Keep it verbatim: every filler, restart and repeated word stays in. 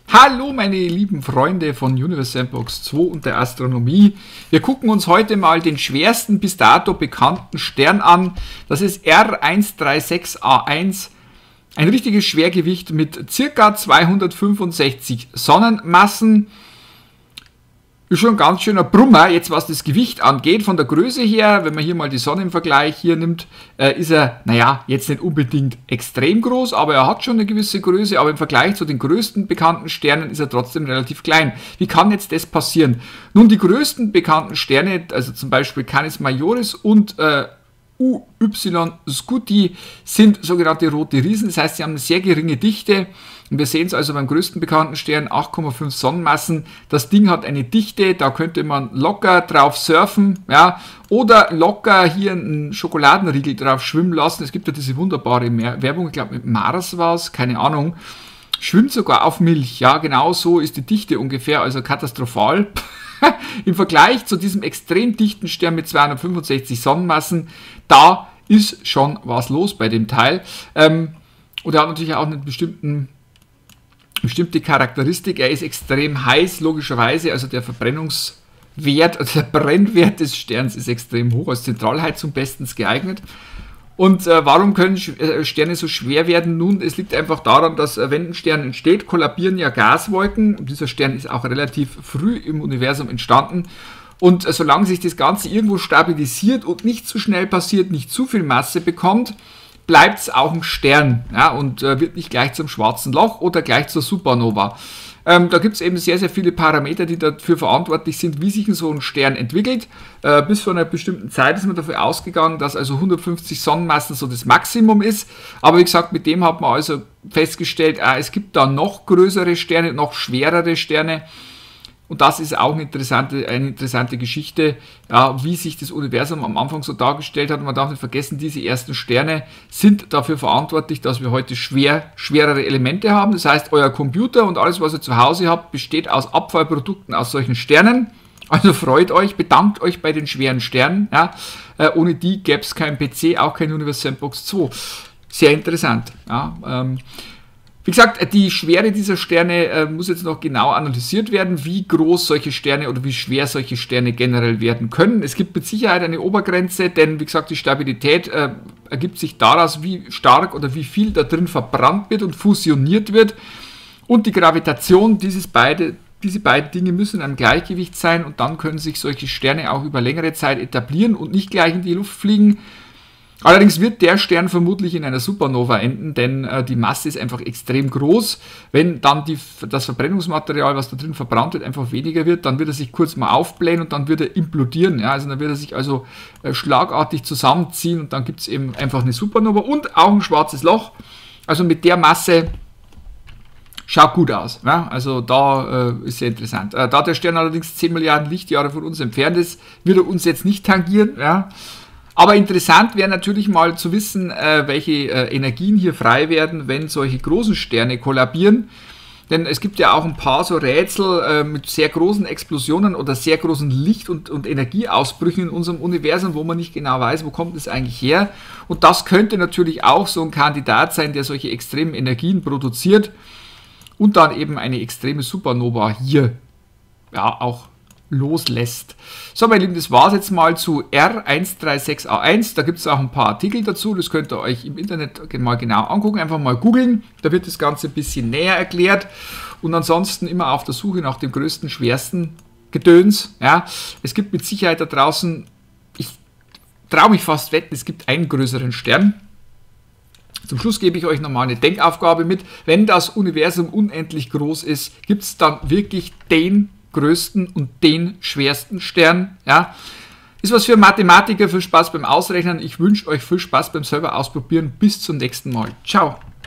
Hallo meine lieben Freunde von Universe Sandbox zwei und der Astronomie. Wir gucken uns heute mal den schwersten bis dato bekannten Stern an. Das ist R eins drei sechs A eins. Ein richtiges Schwergewicht mit ca. zweihundertfünfundsechzig Sonnenmassen. Ist schon ein ganz schöner Brummer, jetzt was das Gewicht angeht. Von der Größe her, wenn man hier mal die Sonne im Vergleich hier nimmt, äh, ist er, naja, jetzt nicht unbedingt extrem groß, aber er hat schon eine gewisse Größe. Aber im Vergleich zu den größten bekannten Sternen ist er trotzdem relativ klein. Wie kann jetzt das passieren? Nun, die größten bekannten Sterne, also zum Beispiel Canis Majoris und äh, U Y Scuti, sind sogenannte rote Riesen. Das heißt, sie haben eine sehr geringe Dichte. Und wir sehen es also beim größten bekannten Stern, acht Komma fünf Sonnenmassen. Das Ding hat eine Dichte, da könnte man locker drauf surfen, ja, oder locker hier einen Schokoladenriegel drauf schwimmen lassen. Es gibt ja diese wunderbare Werbung, ich glaube mit Mars war es, keine Ahnung. Schwimmt sogar auf Milch, ja, genau so ist die Dichte ungefähr, also katastrophal. Im Vergleich zu diesem extrem dichten Stern mit zweihundertfünfundsechzig Sonnenmassen, da ist schon was los bei dem Teil. Ähm, und er hat natürlich auch einen bestimmten bestimmte Charakteristik. Er ist extrem heiß, logischerweise, also der Verbrennungswert, also der Brennwert des Sterns ist extrem hoch, als Zentralheizung bestens geeignet. Und äh, warum können Sterne so schwer werden? Nun, es liegt einfach daran, dass äh, wenn ein Stern entsteht, kollabieren ja Gaswolken. Und dieser Stern ist auch relativ früh im Universum entstanden. Und äh, solange sich das Ganze irgendwo stabilisiert und nicht zu schnell passiert, nicht zu viel Masse bekommt, bleibt es auch ein Stern, ja, und äh, wird nicht gleich zum schwarzen Loch oder gleich zur Supernova. Ähm, da gibt es eben sehr, sehr viele Parameter, die dafür verantwortlich sind, wie sich so ein Stern entwickelt. Äh, bis vor einer bestimmten Zeit ist man dafür ausgegangen, dass also hundertfünfzig Sonnenmassen so das Maximum ist. Aber wie gesagt, mit dem hat man also festgestellt, äh, es gibt da noch größere Sterne, noch schwerere Sterne. Und das ist auch eine interessante, eine interessante Geschichte, ja, wie sich das Universum am Anfang so dargestellt hat. Und man darf nicht vergessen, diese ersten Sterne sind dafür verantwortlich, dass wir heute schwer, schwerere Elemente haben. Das heißt, euer Computer und alles, was ihr zu Hause habt, besteht aus Abfallprodukten aus solchen Sternen. Also freut euch, bedankt euch bei den schweren Sternen. Ja. Äh, ohne die gäbe es kein P C, auch kein Universe Sandbox zwei. Sehr interessant. Ja, ähm, Wie gesagt, die Schwere dieser Sterne äh, muss jetzt noch genau analysiert werden, wie groß solche Sterne oder wie schwer solche Sterne generell werden können. Es gibt mit Sicherheit eine Obergrenze, denn wie gesagt, die Stabilität äh, ergibt sich daraus, wie stark oder wie viel da drin verbrannt wird und fusioniert wird. Und die Gravitation, dieses beide, diese beiden Dinge müssen in einem Gleichgewicht sein und dann können sich solche Sterne auch über längere Zeit etablieren und nicht gleich in die Luft fliegen. Allerdings wird der Stern vermutlich in einer Supernova enden, denn äh, die Masse ist einfach extrem groß. Wenn dann die, das Verbrennungsmaterial, was da drin verbrannt wird, einfach weniger wird, dann wird er sich kurz mal aufblähen und dann wird er implodieren. Ja? Also dann wird er sich also äh, schlagartig zusammenziehen und dann gibt es eben einfach eine Supernova und auch ein schwarzes Loch. Also mit der Masse schaut gut aus. Ja? Also da äh, ist sehr interessant. Äh, da der Stern allerdings zehn Milliarden Lichtjahre von uns entfernt ist, wird er uns jetzt nicht tangieren. Ja? Aber interessant wäre natürlich mal zu wissen, äh, welche äh, Energien hier frei werden, wenn solche großen Sterne kollabieren. Denn es gibt ja auch ein paar so Rätsel äh, mit sehr großen Explosionen oder sehr großen Licht- und, und Energieausbrüchen in unserem Universum, wo man nicht genau weiß, wo kommt es eigentlich her. Und das könnte natürlich auch so ein Kandidat sein, der solche extremen Energien produziert und dann eben eine extreme Supernova hier ja auch loslässt. So, meine Lieben, das war es jetzt mal zu R eins drei sechs A eins. Da gibt es auch ein paar Artikel dazu, das könnt ihr euch im Internet mal genau angucken, einfach mal googeln, da wird das Ganze ein bisschen näher erklärt und ansonsten immer auf der Suche nach dem größten, schwersten Gedöns. Ja. Es gibt mit Sicherheit da draußen, ich traue mich fast wetten, es gibt einen größeren Stern. Zum Schluss gebe ich euch nochmal eine Denkaufgabe mit. Wenn das Universum unendlich groß ist, gibt es dann wirklich den größten und den schwersten Stern. Ja. Ist was für Mathematiker, viel Spaß beim Ausrechnen. Ich wünsche euch viel Spaß beim selber ausprobieren. Bis zum nächsten Mal. Ciao.